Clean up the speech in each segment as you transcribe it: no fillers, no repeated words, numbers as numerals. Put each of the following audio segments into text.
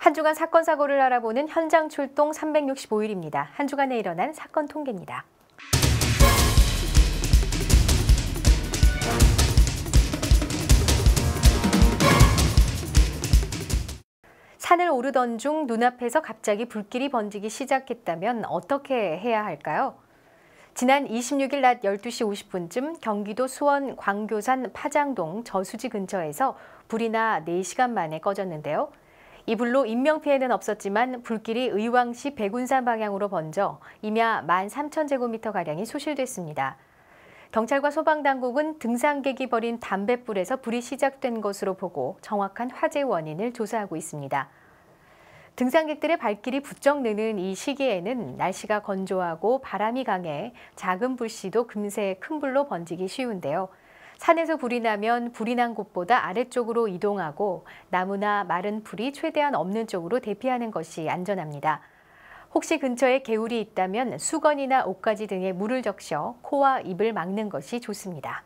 한 주간 사건 사고를 알아보는 현장 출동 365일입니다. 한 주간에 일어난 사건 통계입니다. 산을 오르던 중 눈앞에서 갑자기 불길이 번지기 시작했다면 어떻게 해야 할까요? 지난 26일 낮 12시 50분쯤 경기도 수원 광교산 파장동 저수지 근처에서 불이 나 4시간 만에 꺼졌는데요. 이 불로 인명피해는 없었지만 불길이 의왕시 백운산 방향으로 번져 임야 13,000제곱미터가량이 소실됐습니다. 경찰과 소방당국은 등산객이 버린 담뱃불에서 불이 시작된 것으로 보고 정확한 화재 원인을 조사하고 있습니다. 등산객들의 발길이 부쩍 느는 이 시기에는 날씨가 건조하고 바람이 강해 작은 불씨도 금세 큰 불로 번지기 쉬운데요. 산에서 불이 나면 불이 난 곳보다 아래쪽으로 이동하고 나무나 마른 풀이 최대한 없는 쪽으로 대피하는 것이 안전합니다. 혹시 근처에 개울이 있다면 수건이나 옷가지 등에 물을 적셔 코와 입을 막는 것이 좋습니다.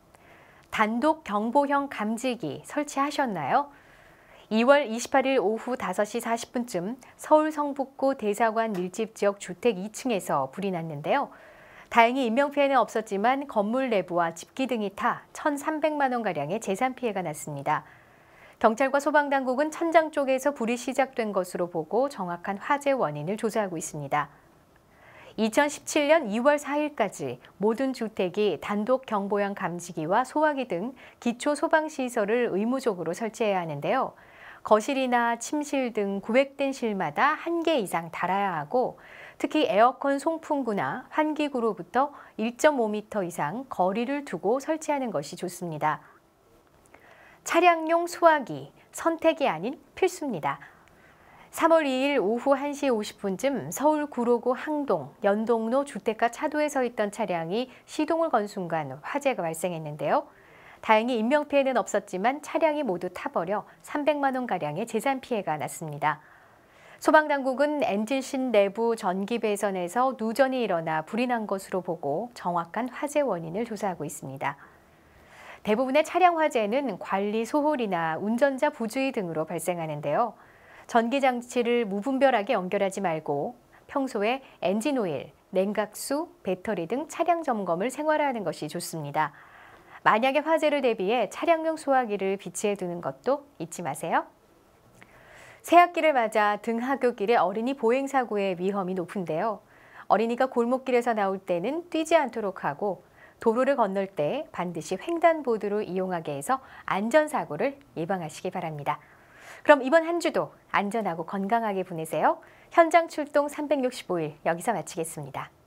단독 경보형 감지기 설치하셨나요? 2월 28일 오후 5시 40분쯤 서울 성북구 대사관 밀집 지역 주택 2층에서 불이 났는데요. 다행히 인명피해는 없었지만 건물 내부와 집기 등이 타 1,300만 원가량의 재산 피해가 났습니다. 경찰과 소방당국은 천장 쪽에서 불이 시작된 것으로 보고 정확한 화재 원인을 조사하고 있습니다. 2017년 2월 4일까지 모든 주택이 단독 경보형 감지기와 소화기 등 기초 소방시설을 의무적으로 설치해야 하는데요. 거실이나 침실 등 구획된 실마다 1개 이상 달아야 하고 특히 에어컨 송풍구나 환기구로부터 1.5m 이상 거리를 두고 설치하는 것이 좋습니다. 차량용 소화기, 선택이 아닌 필수입니다. 3월 2일 오후 1시 50분쯤 서울 구로구 항동, 연동로 주택가 차도에 서 있던 차량이 시동을 건 순간 화재가 발생했는데요. 다행히 인명피해는 없었지만 차량이 모두 타버려 300만 원가량의 재산 피해가 났습니다. 소방당국은 엔진실 내부 전기 배선에서 누전이 일어나 불이 난 것으로 보고 정확한 화재 원인을 조사하고 있습니다. 대부분의 차량 화재는 관리 소홀이나 운전자 부주의 등으로 발생하는데요. 전기장치를 무분별하게 연결하지 말고 평소에 엔진 오일, 냉각수, 배터리 등 차량 점검을 생활화하는 것이 좋습니다. 만약에 화재를 대비해 차량용 소화기를 비치해 두는 것도 잊지 마세요. 새학기를 맞아 등하굣길의 어린이 보행사고의 위험이 높은데요. 어린이가 골목길에서 나올 때는 뛰지 않도록 하고 도로를 건널 때 반드시 횡단보도를 이용하게 해서 안전사고를 예방하시기 바랍니다. 그럼 이번 한 주도 안전하고 건강하게 보내세요. 현장 출동 365일 여기서 마치겠습니다.